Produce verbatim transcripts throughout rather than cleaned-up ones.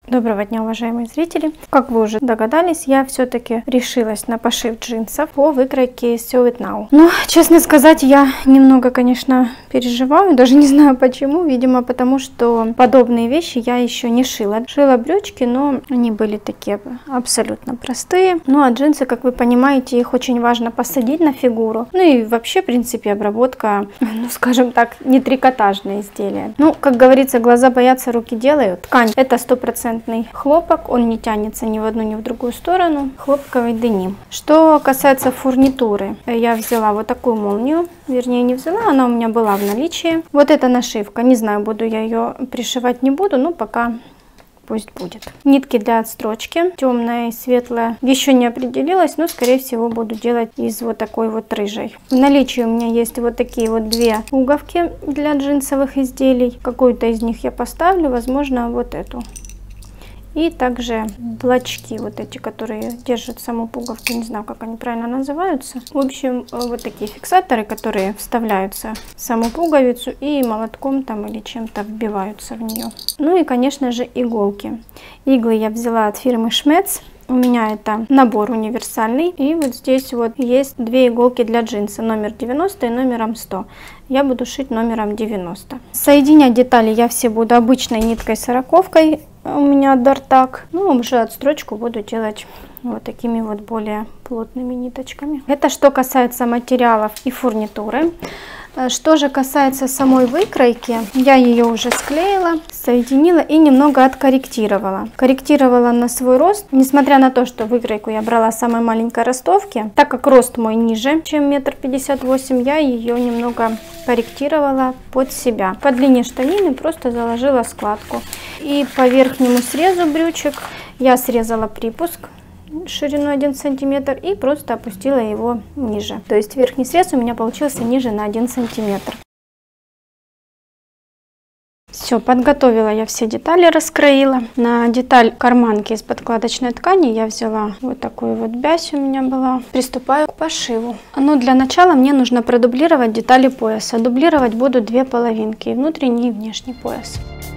Доброго дня, уважаемые зрители! Как вы уже догадались, я все-таки решилась на пошив джинсов по выкройке Sew It Now. Но, честно сказать, я немного, конечно, переживаю, даже не знаю почему. Видимо, потому что подобные вещи я еще не шила. Шила брючки, но они были такие абсолютно простые. Ну а джинсы, как вы понимаете, их очень важно посадить на фигуру. Ну и вообще, в принципе, обработка, ну скажем так, не трикотажное изделие. Ну, как говорится, глаза боятся, руки делают. Ткань — это сто процентов хлопок, он не тянется ни в одну, ни в другую сторону. Хлопковый деним. Что касается фурнитуры, я взяла вот такую молнию, вернее не взяла, она у меня была в наличии. Вот эта нашивка, не знаю, буду я ее пришивать, не буду, но пока пусть будет. Нитки для отстрочки, темная и светлая, еще не определилась, но скорее всего буду делать из вот такой вот рыжей. В наличии у меня есть вот такие вот две пуговки для джинсовых изделий. Какую-то из них я поставлю, возможно вот эту. И также блочки, вот эти, которые держат саму пуговку, не знаю, как они правильно называются. В общем, вот такие фиксаторы, которые вставляются в саму пуговицу и молотком там или чем-то вбиваются в нее. Ну и, конечно же, иголки. Иглы я взяла от фирмы Schmetz. У меня это набор универсальный. И вот здесь вот есть две иголки для джинса, номер девяносто и номером сто. Я буду шить номером девяносто. Соединять детали я все буду обычной ниткой сороковкой. У меня дартак. Ну, уже отстрочку буду делать вот такими вот более плотными ниточками. Это что касается материалов и фурнитуры. Что же касается самой выкройки, я ее уже склеила, соединила и немного откорректировала. Корректировала на свой рост, несмотря на то, что выкройку я брала с самой маленькой ростовки, так как рост мой ниже, чем метр пятьдесят восемь, я ее немного корректировала под себя. По длине штанины просто заложила складку. И по верхнему срезу брючек я срезала припуск шириной один сантиметр и просто опустила его ниже. То есть верхний срез у меня получился ниже на один сантиметр. Все, подготовила я все детали, раскроила. На деталь карманки из подкладочной ткани я взяла вот такую вот бязь, у меня была. Приступаю к пошиву. Но для начала мне нужно продублировать детали пояса. Дублировать буду две половинки, внутренний и внешний пояс.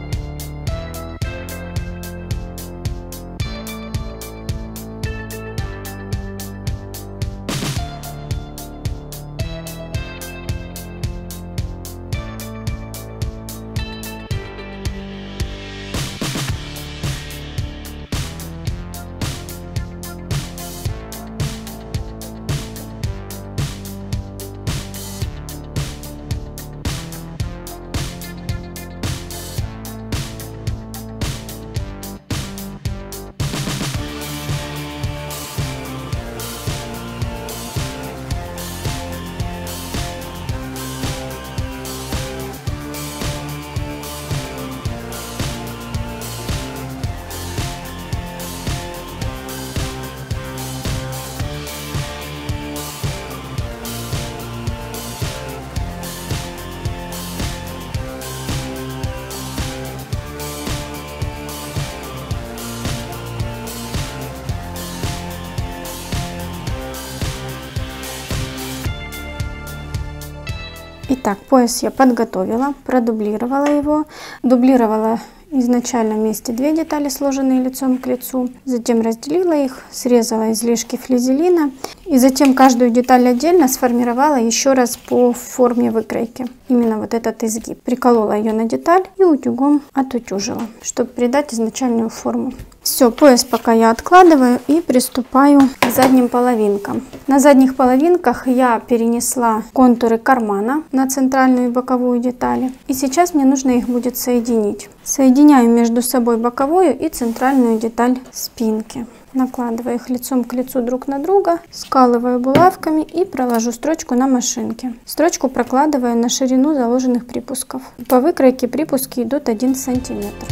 Итак, пояс я подготовила, продублировала его, дублировала изначально вместе две детали, сложенные лицом к лицу, затем разделила их, срезала излишки флизелина и затем каждую деталь отдельно сформировала еще раз по форме выкройки. Именно вот этот изгиб. Приколола ее на деталь и утюгом отутюжила, чтобы придать изначальную форму. Все, пояс пока я откладываю и приступаю к задним половинкам. На задних половинках я перенесла контуры кармана на центральную и боковую детали. И сейчас мне нужно их будет соединить. Соединяю между собой боковую и центральную деталь спинки. Накладываю их лицом к лицу друг на друга, скалываю булавками и проложу строчку на машинке. Строчку прокладываю на ширину заложенных припусков. По выкройке припуски идут один сантиметр.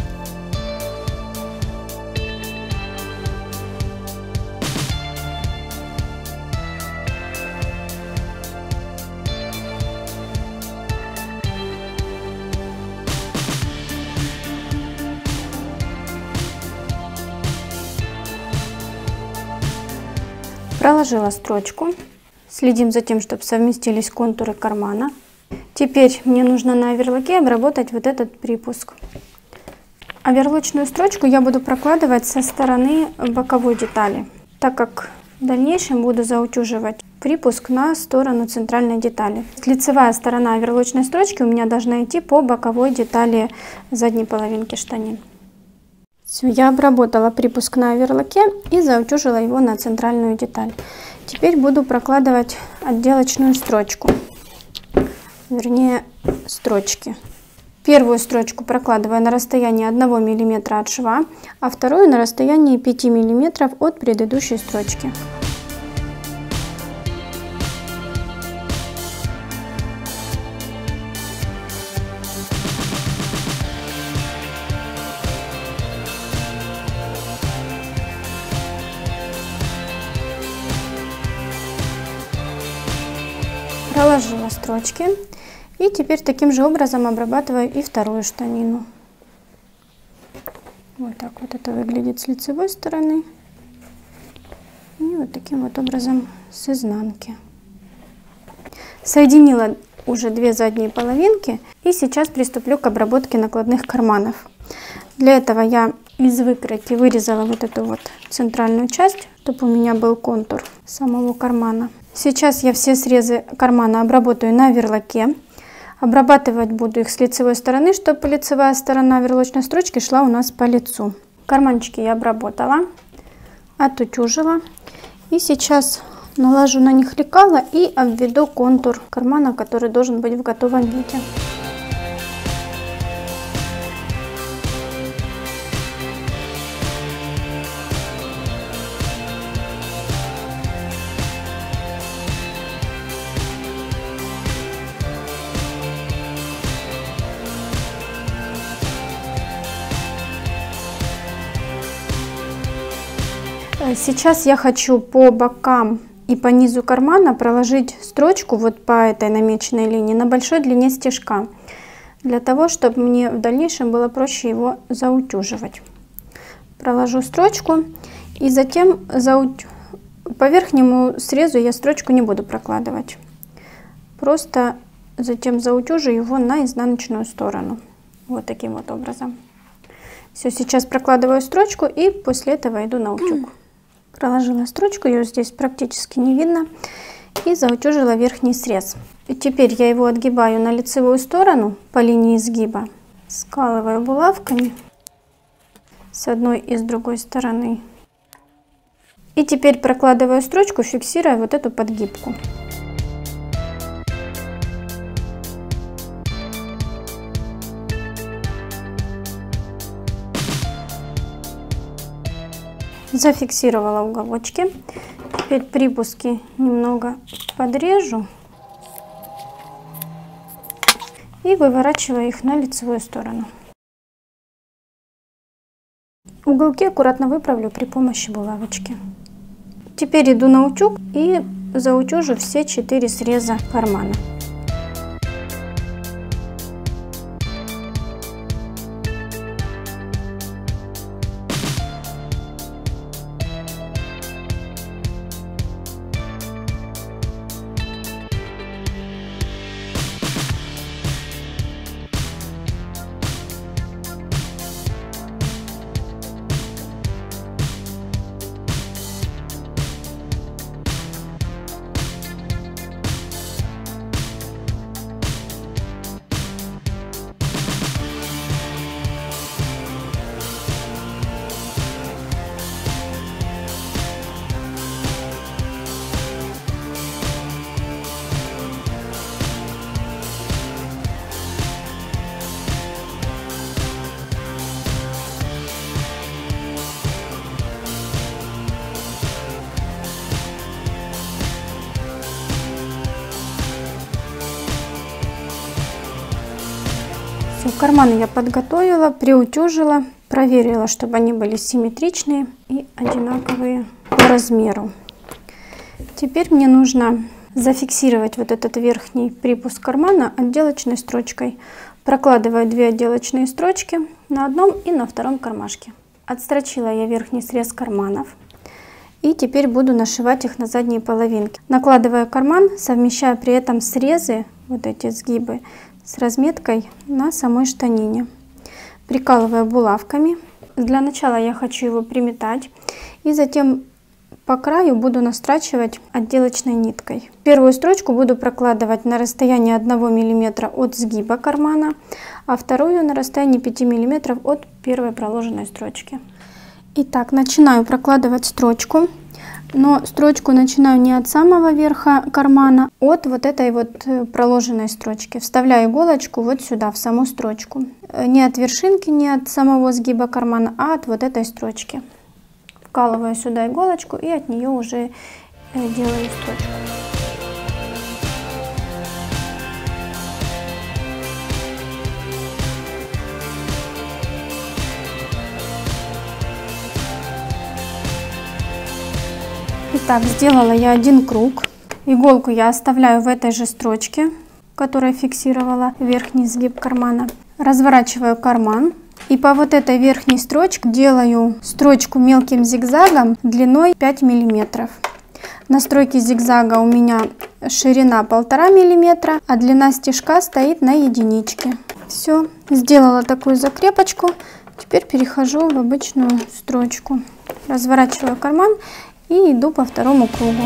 Проложила строчку, следим за тем, чтобы совместились контуры кармана. Теперь мне нужно на оверлоке обработать вот этот припуск. Оверлочную строчку я буду прокладывать со стороны боковой детали, так как в дальнейшем буду заутюживать припуск на сторону центральной детали. Лицевая сторона оверлочной строчки у меня должна идти по боковой детали задней половинки штанин. Все, я обработала припуск на оверлоке и заутюжила его на центральную деталь. Теперь буду прокладывать отделочную строчку, вернее строчки. Первую строчку прокладываю на расстоянии одного миллиметра от шва, а вторую на расстоянии пяти миллиметров от предыдущей строчки. Проложила строчки. И теперь таким же образом обрабатываю и вторую штанину. Вот так вот это выглядит с лицевой стороны. И вот таким вот образом с изнанки. Соединила уже две задние половинки. И сейчас приступлю к обработке накладных карманов. Для этого я из выкройки вырезала вот эту вот центральную часть, чтобы у меня был контур самого кармана. Сейчас я все срезы кармана обработаю на оверлоке. Обрабатывать буду их с лицевой стороны, чтобы лицевая сторона оверлочной строчки шла у нас по лицу. Карманчики я обработала, отутюжила. И сейчас наложу на них лекало и обведу контур кармана, который должен быть в готовом виде. Сейчас я хочу по бокам и по низу кармана проложить строчку вот по этой намеченной линии на большой длине стежка, для того, чтобы мне в дальнейшем было проще его заутюживать. Проложу строчку и затем заут... по верхнему срезу я строчку не буду прокладывать. Просто затем заутюжу его на изнаночную сторону. Вот таким вот образом. Все, сейчас прокладываю строчку и после этого иду на утюг. Проложила строчку, ее здесь практически не видно, и заутюжила верхний срез. И теперь я его отгибаю на лицевую сторону по линии изгиба, скалываю булавками с одной и с другой стороны. И теперь прокладываю строчку, фиксируя вот эту подгибку. Зафиксировала уголочки. Теперь припуски немного подрежу и выворачиваю их на лицевую сторону. Уголки аккуратно выправлю при помощи булавочки. Теперь иду на утюг и заутюжу все четыре среза кармана. Все, карманы я подготовила, приутюжила, проверила, чтобы они были симметричные и одинаковые по размеру. Теперь мне нужно зафиксировать вот этот верхний припуск кармана отделочной строчкой. Прокладываю две отделочные строчки на одном и на втором кармашке. Отстрочила я верхний срез карманов. И теперь буду нашивать их на задние половинки. Накладываю карман, совмещая при этом срезы, вот эти сгибы, с разметкой на самой штанине. прикалываю булавками. Для начала я хочу его приметать, и затем по краю буду настрачивать отделочной ниткой. Первую строчку буду прокладывать на расстоянии одного миллиметра от сгиба кармана, а вторую на расстоянии пяти миллиметров от первой проложенной строчки. Итак, начинаю прокладывать строчку, но строчку начинаю не от самого верха кармана, а от вот этой вот проложенной строчки. Вставляю иголочку вот сюда, в саму строчку. Не от вершинки, не от самого сгиба кармана, а от вот этой строчки. Вкалываю сюда иголочку и от нее уже делаю строчку. Итак, сделала я один круг. Иголку я оставляю в этой же строчке, которая фиксировала верхний сгиб кармана. Разворачиваю карман. И по вот этой верхней строчке делаю строчку мелким зигзагом длиной пять миллиметров. На стройке зигзага у меня ширина полтора миллиметра, а длина стежка стоит на единичке. Все, сделала такую закрепочку. Теперь перехожу в обычную строчку. Разворачиваю карман и иду по второму кругу.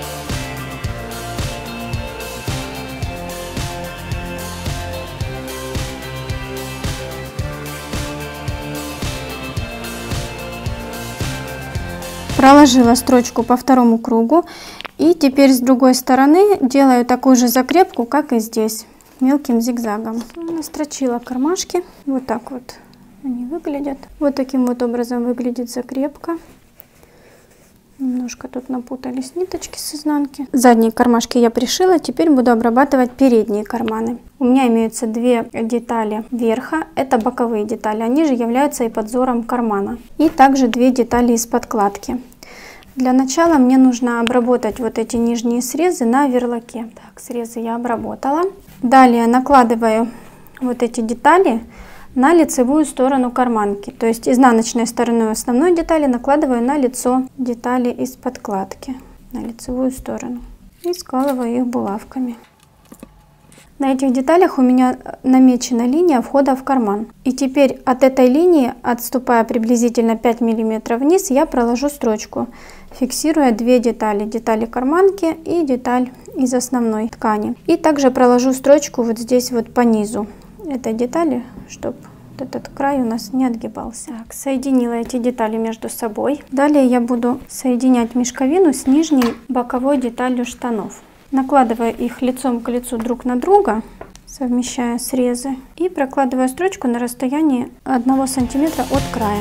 Проложила строчку по второму кругу, и теперь с другой стороны делаю такую же закрепку, как и здесь, мелким зигзагом. Настрочила кармашки, вот так вот они выглядят. Вот таким вот образом выглядит закрепка. Немножко тут напутались ниточки с изнанки. Задние кармашки я пришила, теперь буду обрабатывать передние карманы. У меня имеются две детали верха, это боковые детали, они же являются и подзором кармана. И также две детали из подкладки. Для начала мне нужно обработать вот эти нижние срезы на верлаке. Так, срезы я обработала. Далее накладываю вот эти детали на лицевую сторону карманки, то есть изнаночной стороной основной детали накладываю на лицо детали из подкладки, на лицевую сторону, и скалываю их булавками. На этих деталях у меня намечена линия входа в карман, и теперь от этой линии, отступая приблизительно пять миллиметров вниз, я проложу строчку, фиксируя две детали, детали карманки и деталь из основной ткани, и также проложу строчку вот здесь вот по низу этой детали, чтобы вот этот край у нас не отгибался. Так, соединила эти детали между собой. Далее я буду соединять мешковину с нижней боковой деталью штанов. Накладываю их лицом к лицу друг на друга, совмещая срезы, и прокладываю строчку на расстоянии одного сантиметра от края.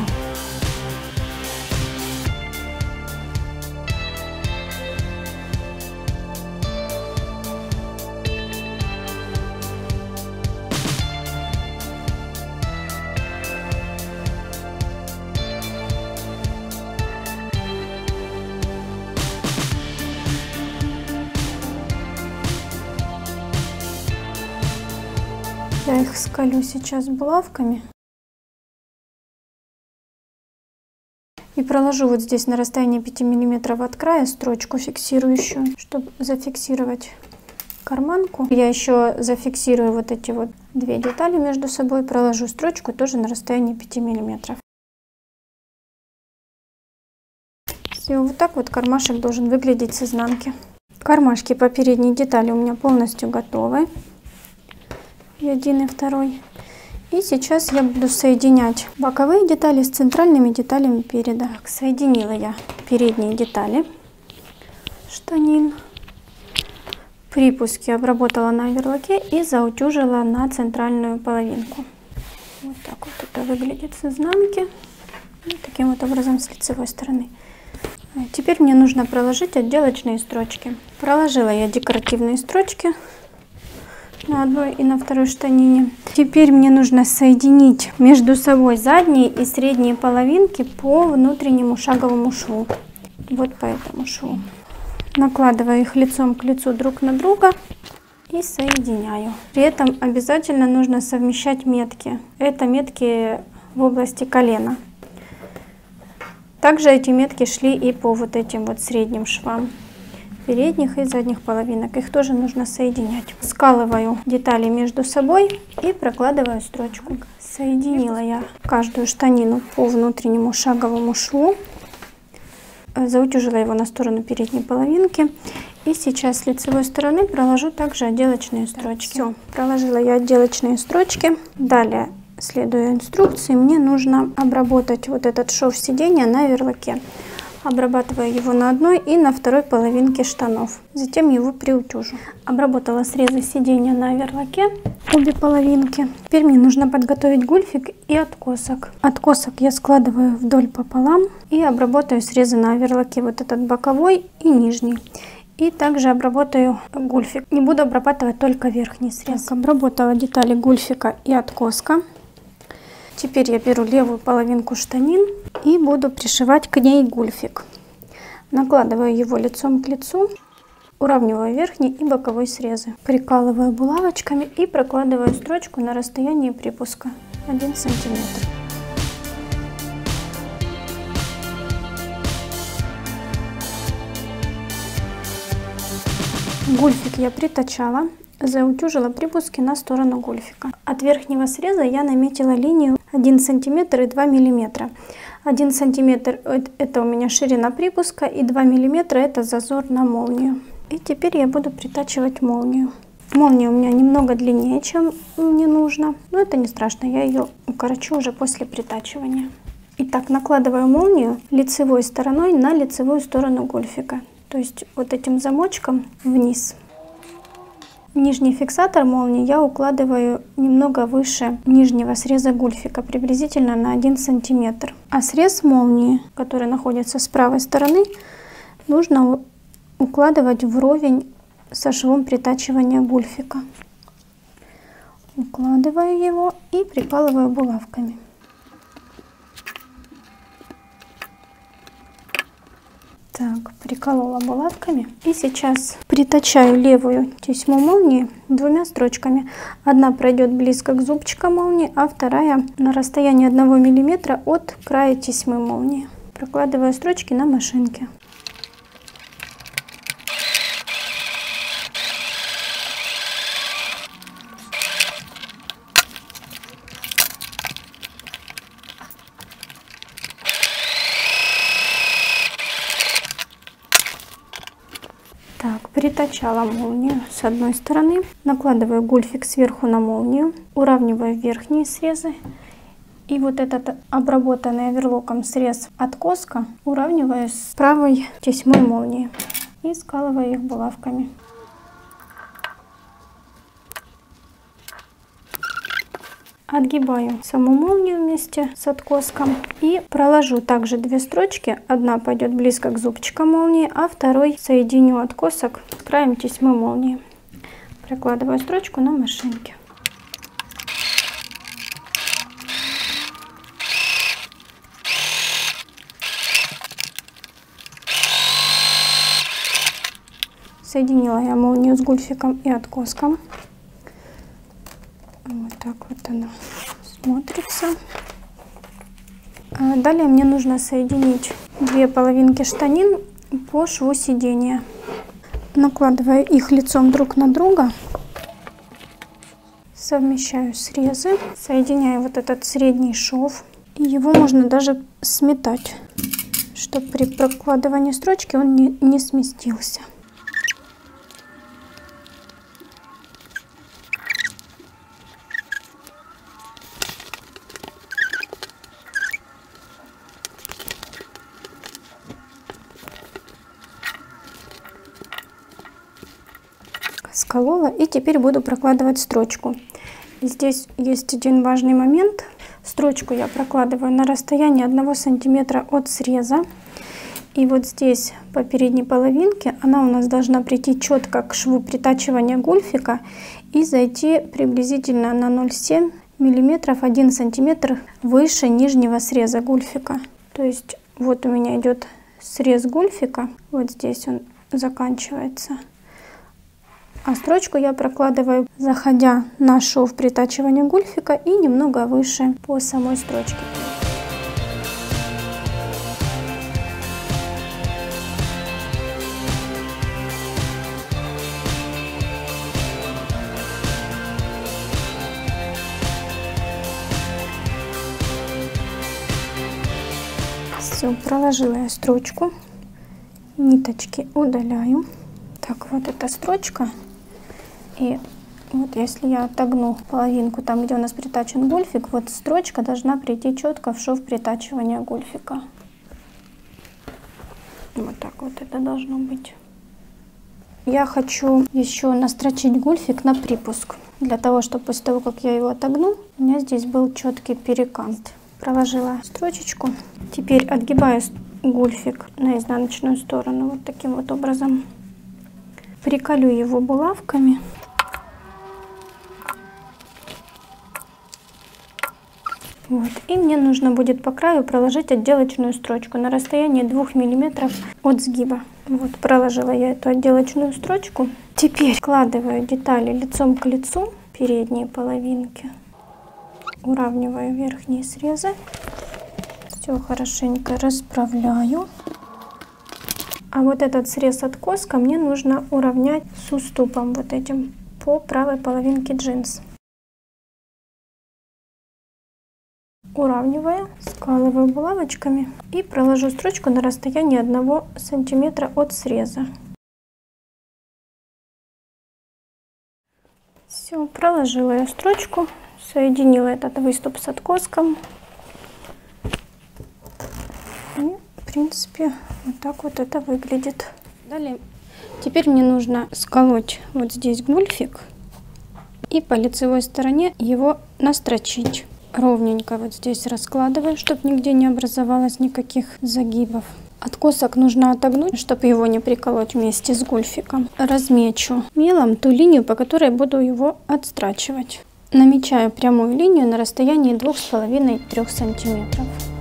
Я их скалю сейчас булавками и проложу вот здесь на расстоянии пяти миллиметров от края строчку фиксирующую, чтобы зафиксировать карманку. Я еще зафиксирую вот эти вот две детали между собой, проложу строчку тоже на расстоянии пяти миллиметров. Все, вот так вот кармашек должен выглядеть с изнанки. Кармашки по передней детали у меня полностью готовы. И один, и второй. И сейчас я буду соединять боковые детали с центральными деталями переда. Так, соединила я передние детали штанин. Припуски обработала на верлаке и заутюжила на центральную половинку. Вот так вот это выглядит с изнанки. И таким вот образом с лицевой стороны. Теперь мне нужно проложить отделочные строчки. Проложила я декоративные строчки на одной и на второй штанине. Теперь мне нужно соединить между собой задние и средние половинки по внутреннему шаговому шву. Вот по этому шву. Накладываю их лицом к лицу друг на друга и соединяю. При этом обязательно нужно совмещать метки. Это метки в области колена. Также эти метки шли и по вот этим вот средним швам. передних и задних половинок. Их тоже нужно соединять. Скалываю детали между собой и прокладываю строчку. Соединила я каждую штанину по внутреннему шаговому шву. Заутюжила его на сторону передней половинки. И сейчас с лицевой стороны проложу также отделочные строчки. Все, проложила я отделочные строчки. Далее, следуя инструкции, мне нужно обработать вот этот шов сиденья на верлаке. Обрабатываю его на одной и на второй половинке штанов. Затем его приутюжу. Обработала срезы сиденья на верлаке, обе половинки. Теперь мне нужно подготовить гульфик и откосок. Откосок я складываю вдоль пополам и обработаю срезы на верлаке, вот этот боковой и нижний. И также обработаю гульфик. Не буду обрабатывать только верхний срез. Так, обработала детали гульфика и откоска. Теперь я беру левую половинку штанин и буду пришивать к ней гульфик. Накладываю его лицом к лицу, уравниваю верхний и боковой срезы. Прикалываю булавочками и прокладываю строчку на расстоянии припуска один сантиметр. Гульфик я притачала. Заутюжила припуски на сторону гульфика. От верхнего среза я наметила линию один сантиметр и два миллиметра. один сантиметр это у меня ширина припуска и два миллиметра это зазор на молнию. И теперь я буду притачивать молнию. Молния у меня немного длиннее, чем мне нужно, но это не страшно, я ее укорочу уже после притачивания. Итак, накладываю молнию лицевой стороной на лицевую сторону гульфика, то есть вот этим замочком вниз. Нижний фиксатор молнии я укладываю немного выше нижнего среза гульфика, приблизительно на один сантиметр. А срез молнии, который находится с правой стороны, нужно укладывать вровень со швом притачивания гульфика. Укладываю его и прикалываю булавками. Так, приколола булавками. И сейчас притачаю левую тесьму молнии двумя строчками. Одна пройдет близко к зубчикам молнии, а вторая на расстоянии одного миллиметра от края тесьмы молнии. Прокладываю строчки на машинке. Так, притачала молнию с одной стороны, накладываю гульфик сверху на молнию, уравниваю верхние срезы и вот этот обработанный оверлоком срез откоска уравниваю с правой тесьмой молнии и скалываю их булавками. Отгибаю саму молнию вместе с откоском и проложу также две строчки. Одна пойдет близко к зубчикам молнии, а второй соединю откосок с краем тесьмы молнии. Прокладываю строчку на машинке. Соединила я молнию с гульфиком и откоском. Вот так вот она смотрится. Далее мне нужно соединить две половинки штанин по шву сидения. Накладываю их лицом друг на друга. Совмещаю срезы. Соединяю вот этот средний шов. И его можно даже сметать, чтобы при прокладывании строчки он не, не сместился. Сколола и теперь буду прокладывать строчку. Здесь есть один важный момент. Строчку я прокладываю на расстоянии одного сантиметра от среза. И вот здесь по передней половинке она у нас должна прийти четко к шву притачивания гульфика и зайти приблизительно на ноль целых семь десятых миллиметра, один сантиметр выше нижнего среза гульфика. То есть вот у меня идет срез гульфика, вот здесь он заканчивается. А строчку я прокладываю, заходя на шов притачивания гульфика и немного выше по самой строчке. Все, проложила я строчку, ниточки удаляю. Так, вот эта строчка. И вот если я отогну половинку там, где у нас притачен гульфик, вот строчка должна прийти четко в шов притачивания гульфика. Вот так вот это должно быть. Я хочу еще настрочить гульфик на припуск, для того, чтобы после того, как я его отогну, у меня здесь был четкий перекант. Проложила строчечку. Теперь отгибаю гульфик на изнаночную сторону вот таким вот образом. Приколю его булавками. Вот. И мне нужно будет по краю проложить отделочную строчку на расстоянии двух миллиметров от сгиба. Вот, проложила я эту отделочную строчку. Теперь складываю детали лицом к лицу, передние половинки. Уравниваю верхние срезы. Все хорошенько расправляю. А вот этот срез откоска мне нужно уравнять с уступом вот этим по правой половинке джинс. Уравниваю, скалываю булавочками и проложу строчку на расстоянии одного сантиметра от среза. Все, проложила я строчку, соединила этот выступ с откоском. И, в принципе, вот так вот это выглядит. Далее, теперь мне нужно сколоть вот здесь гульфик и по лицевой стороне его настрочить. Ровненько вот здесь раскладываю, чтобы нигде не образовалось никаких загибов. Откосок нужно отогнуть, чтобы его не приколоть вместе с гульфиком. Размечу мелом ту линию, по которой буду его отстрачивать. Намечаю прямую линию на расстоянии двух с половиной — трёх сантиметров.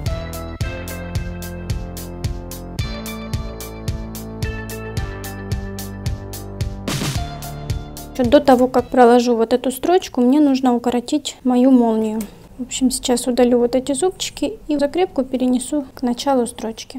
До того, как проложу вот эту строчку, мне нужно укоротить мою молнию. В общем, сейчас удалю вот эти зубчики и закрепку перенесу к началу строчки.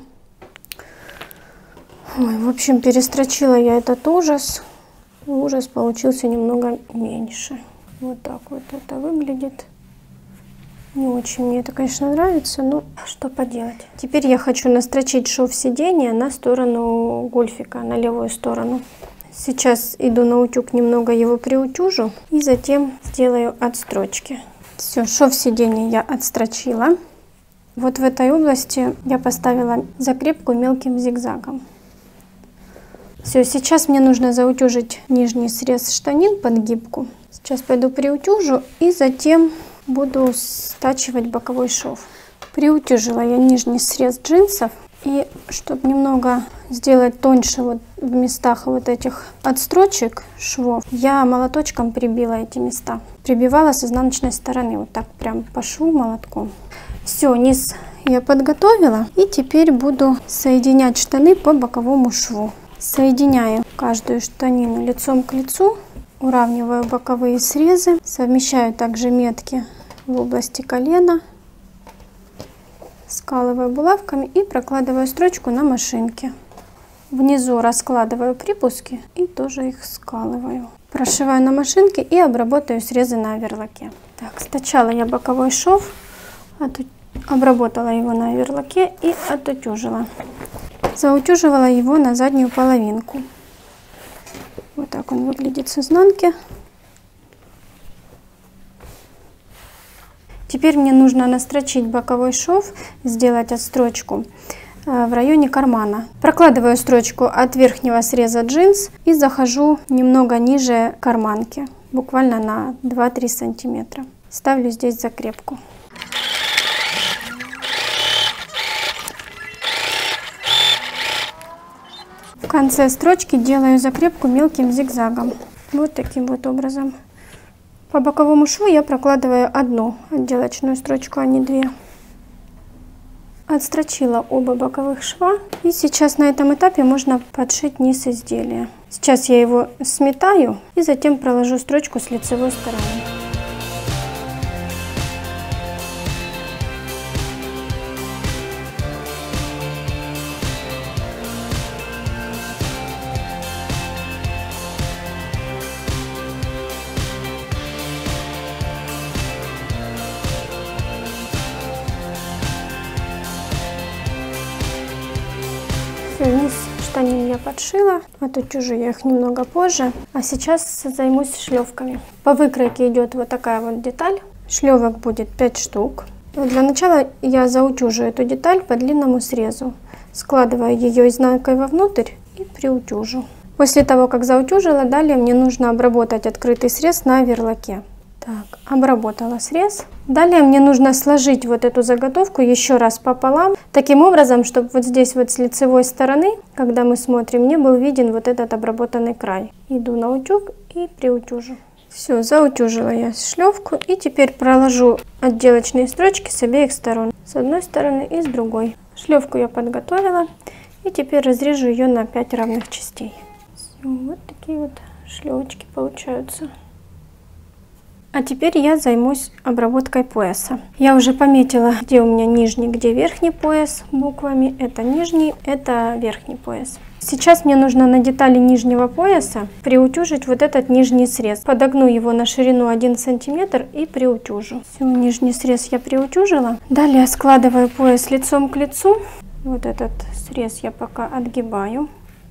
Ой, в общем, перестрочила я этот ужас. Ужас получился немного меньше. Вот так вот это выглядит. Не очень мне это, конечно, нравится, но что поделать. Теперь я хочу настрочить шов сидения на сторону гульфика, на левую сторону. Сейчас иду на утюг, немного его приутюжу и затем сделаю отстрочки. Все, шов сидения я отстрочила. Вот в этой области я поставила закрепку мелким зигзагом. Все, сейчас мне нужно заутюжить нижний срез штанин под гибку. Сейчас пойду приутюжу и затем буду стачивать боковой шов. Приутюжила я нижний срез джинсов. И чтобы немного сделать тоньше вот в местах вот этих отстрочек швов, я молоточком прибила эти места. Прибивала с изнаночной стороны, вот так прям по шву молотком. Все, низ я подготовила. И теперь буду соединять штаны по боковому шву. Соединяю каждую штанину лицом к лицу. Уравниваю боковые срезы. Совмещаю также метки в области колена. Скалываю булавками и прокладываю строчку на машинке. Внизу раскладываю припуски и тоже их скалываю. Прошиваю на машинке и обработаю срезы на оверлоке. Так, сначала я боковой шов, обработала его на оверлоке и отутюжила. Заутюживала его на заднюю половинку. Вот так он выглядит с изнанки. Теперь мне нужно настрочить боковой шов, сделать отстрочку в районе кармана. Прокладываю строчку от верхнего среза джинс и захожу немного ниже карманки, буквально на два-три сантиметра. Ставлю здесь закрепку. В конце строчки делаю закрепку мелким зигзагом. Вот таким вот образом. По боковому шву я прокладываю одну отделочную строчку, а не две. Отстрочила оба боковых шва. И сейчас на этом этапе можно подшить низ изделия. Сейчас я его сметаю и затем проложу строчку с лицевой стороны. Все, низ штанин я подшила, отутюжу я их немного позже. А сейчас займусь шлевками. По выкройке идет вот такая вот деталь. Шлевок будет пять штук. Для начала я заутюжу эту деталь по длинному срезу. Складываю ее изнанкой вовнутрь и приутюжу. После того, как заутюжила, далее мне нужно обработать открытый срез на верлаке. Так, обработала срез. Далее мне нужно сложить вот эту заготовку еще раз пополам, таким образом, чтобы вот здесь вот с лицевой стороны, когда мы смотрим, не был виден вот этот обработанный край. Иду на утюг и приутюжу. Все, заутюжила я шлевку и теперь проложу отделочные строчки с обеих сторон, с одной стороны и с другой. Шлевку я подготовила и теперь разрежу ее на пять равных частей. Все, вот такие вот шлевочки получаются. А теперь я займусь обработкой пояса. Я уже пометила, где у меня нижний, где верхний пояс буквами. Это нижний, это верхний пояс. Сейчас мне нужно на детали нижнего пояса приутюжить вот этот нижний срез. Подогну его на ширину один сантиметр и приутюжу. Все, нижний срез я приутюжила. Далее складываю пояс лицом к лицу. Вот этот срез я пока отгибаю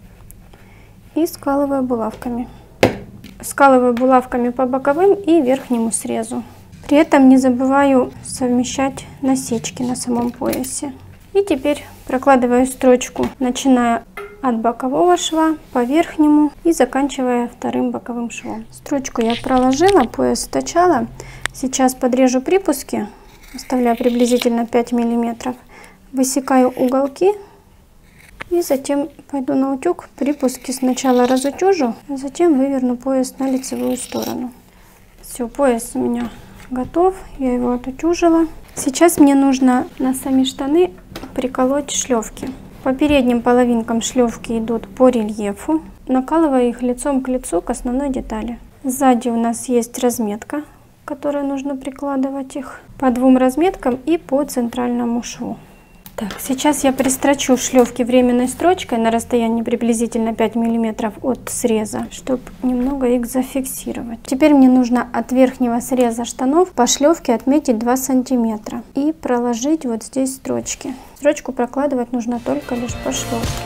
и скалываю булавками. Скалываю булавками по боковым и верхнему срезу. При этом не забываю совмещать насечки на самом поясе. И теперь прокладываю строчку, начиная от бокового шва по верхнему и заканчивая вторым боковым швом. Строчку я проложила, пояс стачала. Сейчас подрежу припуски, оставляю приблизительно пять миллиметров. Высекаю уголки. И затем пойду на утюг, припуски сначала разутюжу, а затем выверну пояс на лицевую сторону. Все, пояс у меня готов, я его отутюжила. Сейчас мне нужно на сами штаны приколоть шлевки. По передним половинкам шлевки идут по рельефу, накалываю их лицом к лицу к основной детали. Сзади у нас есть разметка, к которой нужно прикладывать их по двум разметкам и по центральному шву. Так, сейчас я пристрочу шлевки временной строчкой на расстоянии приблизительно пять миллиметров от среза, чтобы немного их зафиксировать. Теперь мне нужно от верхнего среза штанов по шлевке отметить два сантиметра и проложить вот здесь строчки. Строчку прокладывать нужно только лишь по шлевке.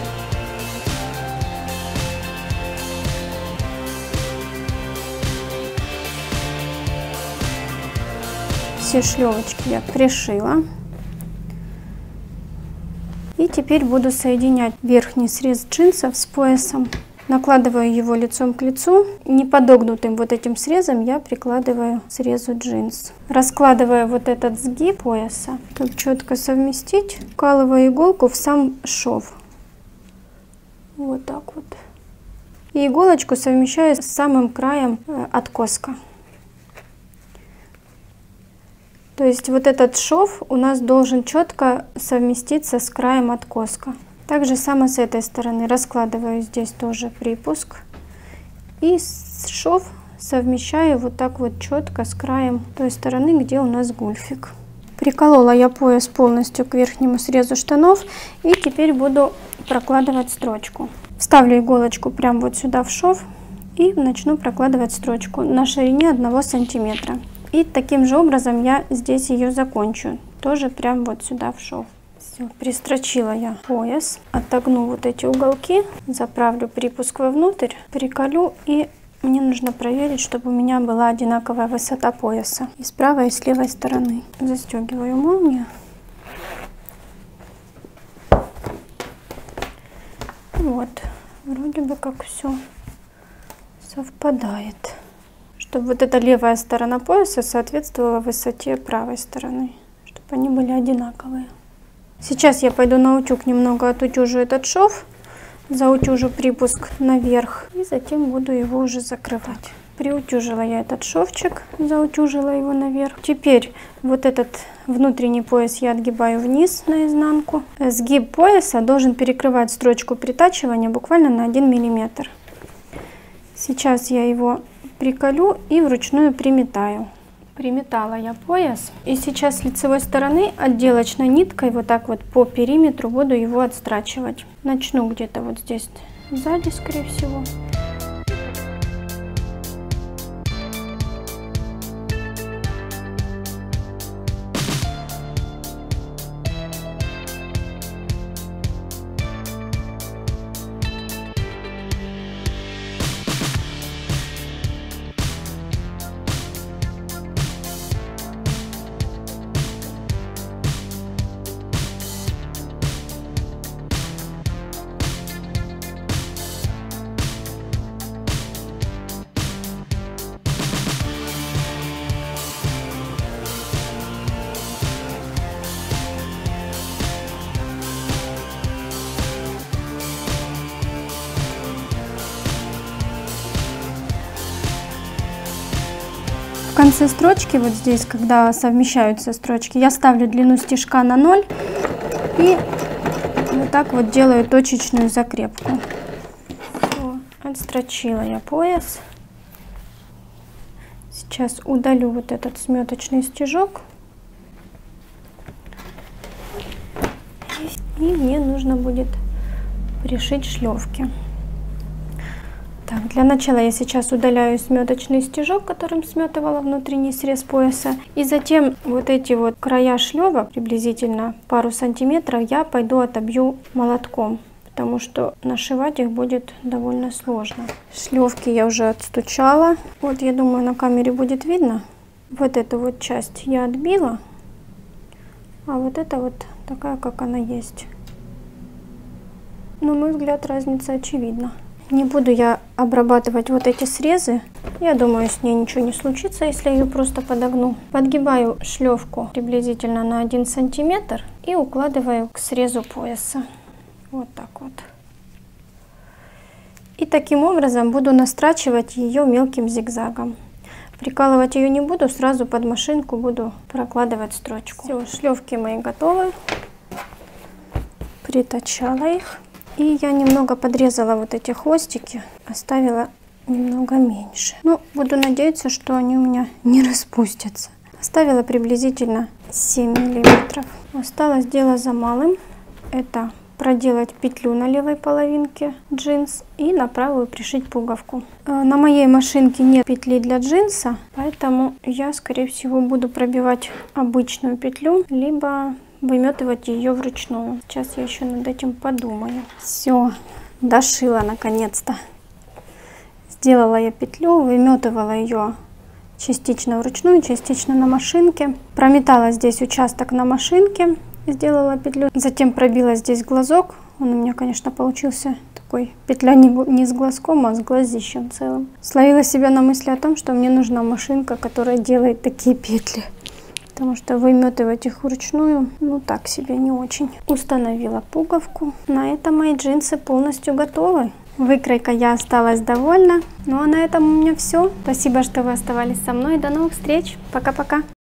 Все шлевочки я пришила. И теперь буду соединять верхний срез джинсов с поясом. Накладываю его лицом к лицу. Не подогнутым вот этим срезом я прикладываю к срезу джинс. Раскладываю вот этот сгиб пояса, чтобы четко совместить. Вкалываю иголку в сам шов. Вот так вот. И иголочку совмещаю с самым краем откоска. То есть вот этот шов у нас должен четко совместиться с краем откоска. Так же само с этой стороны. Раскладываю здесь тоже припуск. И шов совмещаю вот так вот четко с краем той стороны, где у нас гульфик. Приколола я пояс полностью к верхнему срезу штанов. И теперь буду прокладывать строчку. Вставлю иголочку прямо вот сюда в шов. И начну прокладывать строчку на ширине одного сантиметра. И таким же образом я здесь ее закончу. Тоже прям вот сюда в шов. Все, пристрочила я пояс. Отогну вот эти уголки. Заправлю припуск вовнутрь. Приколю. И мне нужно проверить, чтобы у меня была одинаковая высота пояса. И с правой, и с левой стороны. Застегиваю молнию. Вот. Вроде бы как все совпадает. Чтобы вот эта левая сторона пояса соответствовала высоте правой стороны, чтобы они были одинаковые. Сейчас я пойду на утюг, немного отутюжу этот шов, заутюжу припуск наверх и затем буду его уже закрывать. Приутюжила я этот шовчик, заутюжила его наверх. Теперь вот этот внутренний пояс я отгибаю вниз наизнанку. Сгиб пояса должен перекрывать строчку притачивания буквально на один миллиметр. Сейчас я его приколю и вручную приметаю. Приметала я пояс. И сейчас с лицевой стороны отделочной ниткой вот так вот по периметру буду его отстрачивать. Начну где-то вот здесь сзади, скорее всего. конце строчки, вот здесь, когда совмещаются строчки, я ставлю длину стежка на ноль и вот так вот делаю точечную закрепку. Все, отстрочила я пояс. Сейчас удалю вот этот сметочный стежок. И мне нужно будет пришить шлевки. Так, для начала я сейчас удаляю сметочный стежок, которым сметывала внутренний срез пояса. И затем вот эти вот края шлевок, приблизительно пару сантиметров, я пойду отобью молотком, потому что нашивать их будет довольно сложно. Шлевки я уже отстучала. Вот, я думаю, на камере будет видно. Вот эту вот часть я отбила, а вот это вот такая, как она есть. На мой взгляд, разница очевидна. Не буду я обрабатывать вот эти срезы. Я думаю, с ней ничего не случится, если я ее просто подогну. Подгибаю шлевку приблизительно на один сантиметр и укладываю к срезу пояса. Вот так вот. И таким образом буду настрачивать ее мелким зигзагом. Прикалывать ее не буду, сразу под машинку буду прокладывать строчку. Все, шлевки мои готовы. Притачала их. И я немного подрезала вот эти хвостики, оставила немного меньше. Ну, буду надеяться, что они у меня не распустятся. Оставила приблизительно семь миллиметров. Осталось дело за малым. Это проделать петлю на левой половинке джинс и на правую пришить пуговку. На моей машинке нет петли для джинса, поэтому я, скорее всего, буду пробивать обычную петлю, либо выметывать ее вручную. Сейчас я еще над этим подумаю. Все, дошила наконец-то. Сделала я петлю, выметывала ее частично вручную, частично на машинке. Прометала здесь участок на машинке, сделала петлю. Затем пробила здесь глазок. Он у меня, конечно, получился такой, петля не, не с глазком, а с глазищем целым. Словила себя на мысли о том, что мне нужна машинка, которая делает такие петли. Потому что выметывать их вручную, ну так себе, не очень. Установила пуговку. На этом мои джинсы полностью готовы. Выкройка я осталась довольна. Ну а на этом у меня все. Спасибо, что вы оставались со мной. До новых встреч. Пока-пока.